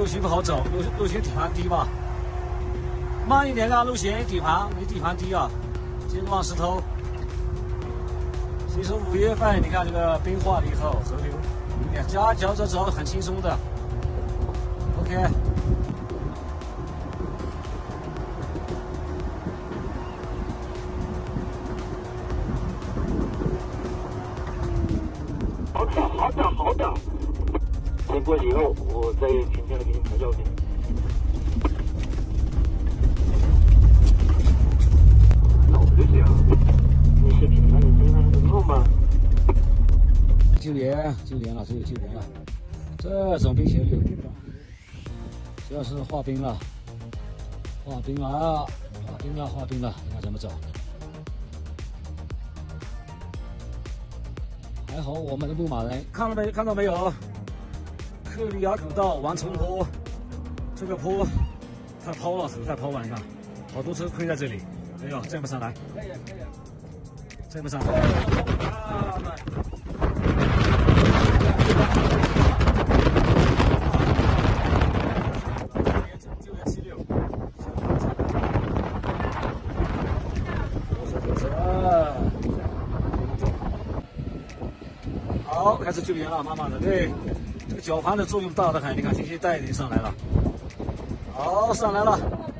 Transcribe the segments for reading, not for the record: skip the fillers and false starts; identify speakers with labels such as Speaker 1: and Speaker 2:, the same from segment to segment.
Speaker 1: 路线不好走，路线底盘低嘛。慢一点啊，路线底盘没底盘低啊，金旺石头。其实5月份你看这个冰化了以后，河流，夹脚着走很轻松的。OK。
Speaker 2: 好的。先过去以后，我再轻轻的给你拍照片。那我就这样，你视频上你经常能够吗？
Speaker 1: 就连了，只有就连了。这种冰鞋率，主要是化冰了，化冰了，你看怎么走？还好我们的牧马人看到没有？克里亚古道王冲坡，这个坡太抛了，太抛了，你看，好多车亏在这里。哎呦，站不上来，站不上来。好，开始救援了，慢慢的，对，这个绞盘的作用大得很，你看这些带已经上来了，好，上来了，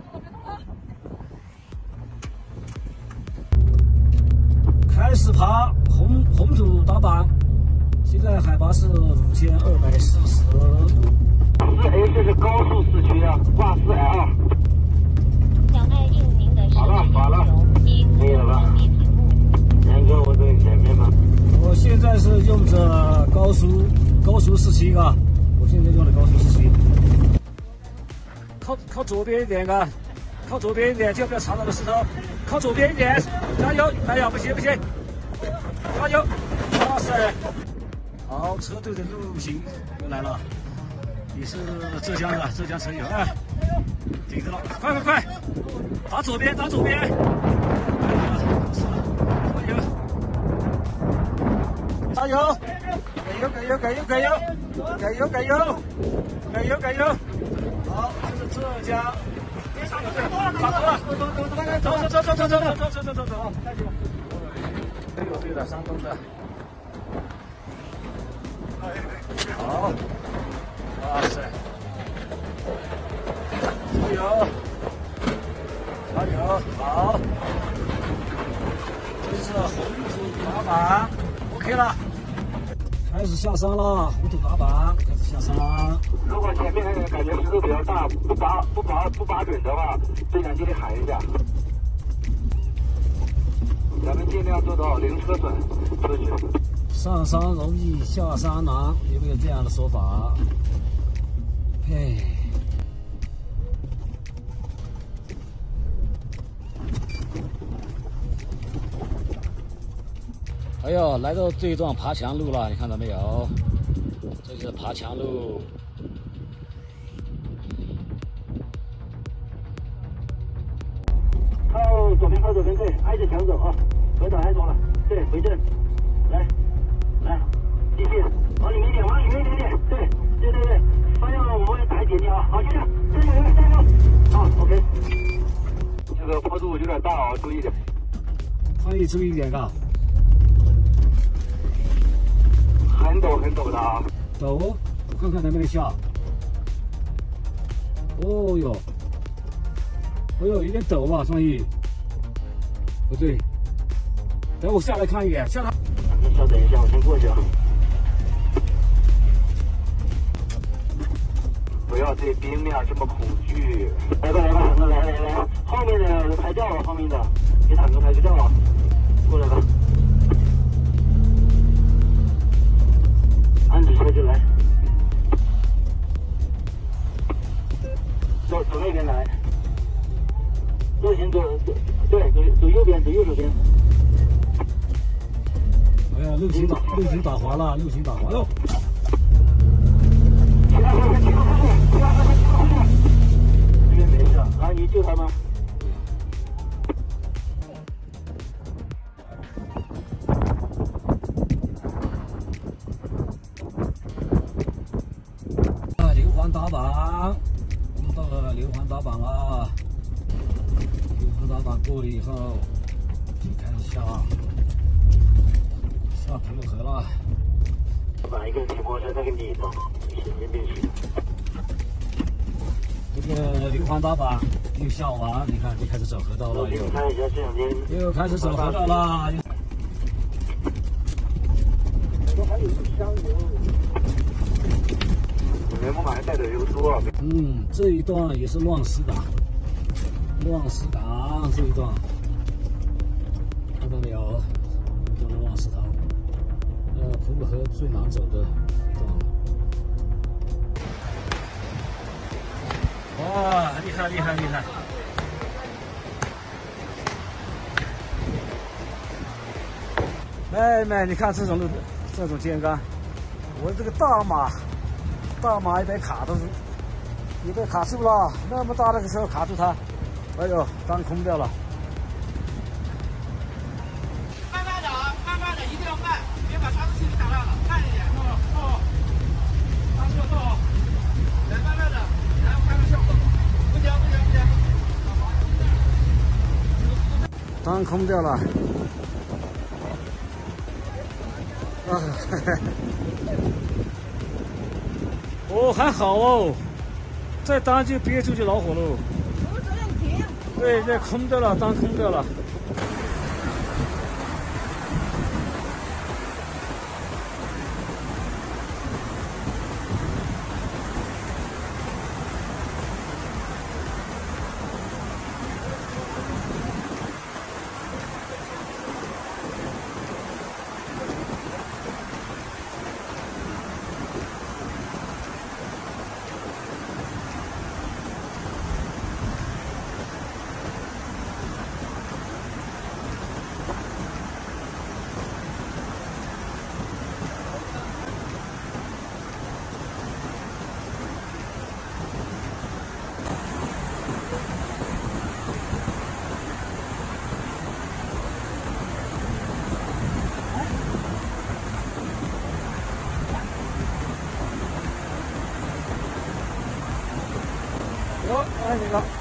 Speaker 1: 开始爬红土打板，现在海拔是5240度。
Speaker 2: 4A 这是高速四驱的，挂4L。
Speaker 3: 小爱应您的
Speaker 2: 好了，可以了吧？然哥，我在前面吧。
Speaker 1: 我现在是用着高速17啊，我现在用的高速17。靠左边一点啊，靠左边一点，就不要插到了石头。靠左边一点，加油！哎呀，不行，加油！哇塞，好，车队的陆行又来了，你是浙江车友哎，顶着了，快，打左边！加油！加油！好，这是浙江。打头了，走。对的，山东的。好，哇塞，加油，好。这是红土打板 ，OK 了。开始下山了，红土打板开始下山。
Speaker 2: 如果前面感觉石头比较大，不拔准的话，队长记得喊一下。咱们尽量做到零车损出去。
Speaker 1: 上山容易下山难，有没有这样的说法？嘿。哎呦，来到这一段爬墙路了，你看到没有？这就是爬墙路。
Speaker 2: 靠左边，对，挨着墙走啊，回头挨着了，对，回正，来，继续，往里面一点，对，方向我也打一点点啊，好，就这样，加油，好 ，OK。这个坡度有点大啊，注意点。
Speaker 1: 可以注意一点的。
Speaker 2: 很陡的啊！
Speaker 1: 陡，我看看能不能下。哦哟，有点陡嘛，双翼。不对，等我下来看一眼，下来。
Speaker 2: 稍等一下，我先过去啊。不要对冰面这么恐惧。来吧，来，后面的拍照啊，后面的给坦克拍个照啊，过来吧。按着车就来，走那边来，右行走右边，走右手边。
Speaker 1: 哎呀，路行打滑了，哟。
Speaker 2: 其他车出去，这边没事啊，你救他吗？
Speaker 1: 环打板，我们到了6环打板了。6环打板过了以后，就开始下普鲁河了。
Speaker 2: 把一个骑摩托车那个你的，瞬间变形。
Speaker 1: 这个6环打板又下完，你看就开始走河道了，又
Speaker 2: 看一下这两天
Speaker 1: 又开始走河道了。
Speaker 2: 我还有一箱油。我们还带着油多。
Speaker 1: 这一段也是乱石岗，这一段看到没有？这段乱石头，普鲁河最难走的一段。哇，厉害！妹妹，你看这种尖杆，我这个大马也被卡住了，那么大的个车卡住它，哎呦，当空掉了。
Speaker 4: 慢慢的啊，慢慢的，一定要慢，别把刹车器给打烂了，慢一点。刹车动，来慢慢的，来我看看效果。不行。
Speaker 1: 当空掉了。哦，还好哦，再当就憋住就恼火喽。对，这空掉了，当空掉了。哎，那个。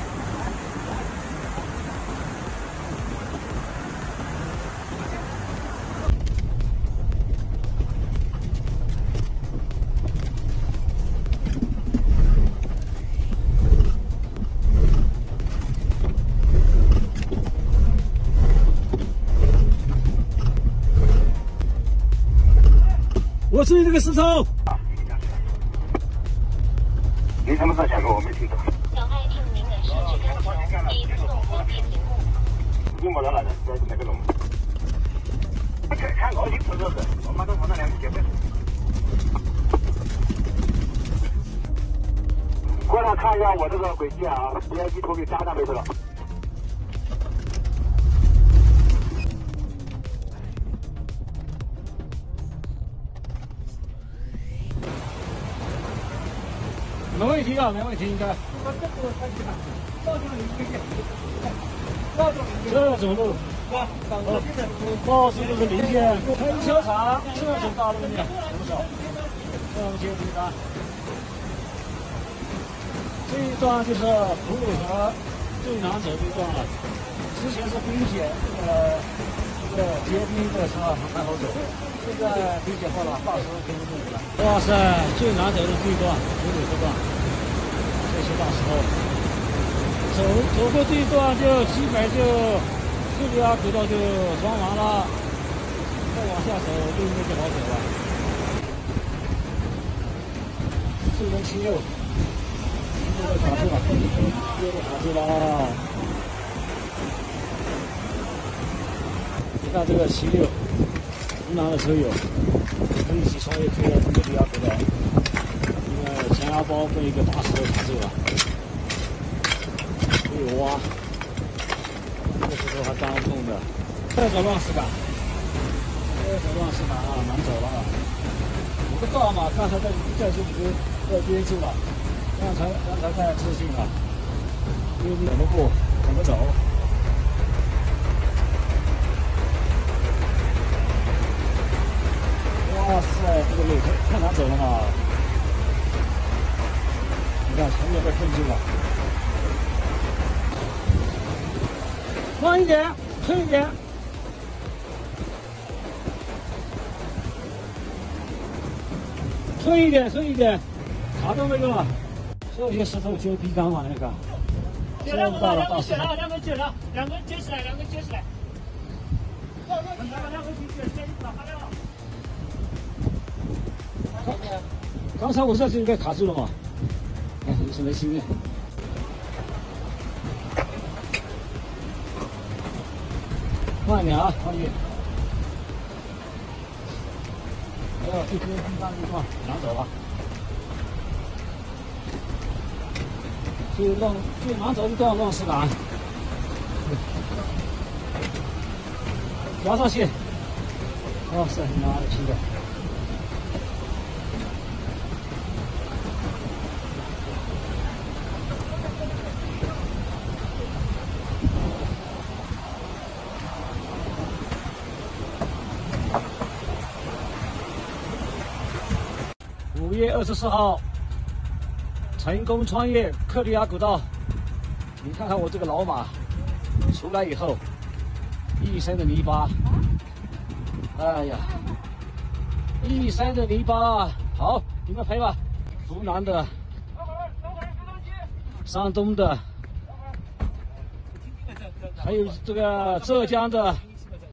Speaker 1: 我注意这个石头。
Speaker 2: 你什么时候讲过？我没听懂。
Speaker 3: 小爱听您的设置要求，已自动关闭屏幕。
Speaker 2: 你没得了的，在那个弄。看我已经不是，我马上往那两个结婚。过来看一下我这个轨迹啊，别一头给扎上没事了。
Speaker 1: 没问题啊，没问题，应该。这种路，高速路的零件，停车场这种大路面很少，这种接地单。这一段就是普鲁河最难走的一段了。之前是冰雪，这个结冰的车还好走，现在冰雪化了，80公里了。哇塞，最难走的这一段，普鲁河段，这些大石头。走过这一段就基本就这条轨道就装完了，再往下走就应该就好走了。4轮76，又被卡住了，又被卡住了。你看这个76，湖南的车友可以一起穿越这条轨道，因为前压包被一个大石头卡住了。有挖，这个石头还当不动的。这个乱石岗，难走了。我的大马刚才在这里被憋住了，刚才太自信了，因为怎么过怎么走。哇塞，这个路太难走了嘛！ 看前面被困住了。慢一点，推一点。推一点，推一点，卡到那个了。这些石头就比刚嘛那个。
Speaker 2: 两个举了，两个举了，两个举起来，两个举起来。
Speaker 1: 刚才我这就被卡住了嘛，哎，有什么心呢？慢点啊，慢点。哎呦，这颗地方拿走了。就拿走一段乱石杆，摇上去。哇塞，妈的，皮的！5月24号，成功穿越克里亚古道。你看看我这个老马，出来以后，一身的泥巴。哎呀，一身的泥巴。好，你们陪吧。湖南的、山东的，还有这个浙江的。